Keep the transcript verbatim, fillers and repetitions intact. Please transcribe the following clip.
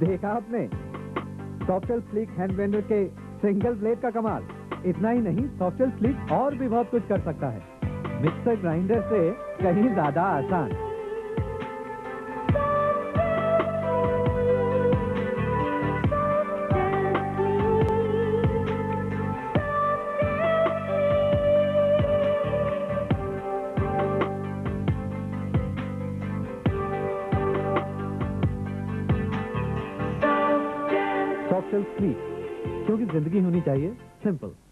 देखा आपने Softel sleek hand blender के सिंगल ब्लेड का कमाल। इतना ही नहीं, सॉफ्टेल स्लीक और भी बहुत कुछ कर सकता है, मिक्सर ग्राइंडर से कहीं ज्यादा आसान। सॉफ्टेल स्लीक, क्योंकि जिंदगी होनी चाहिए सिंपल।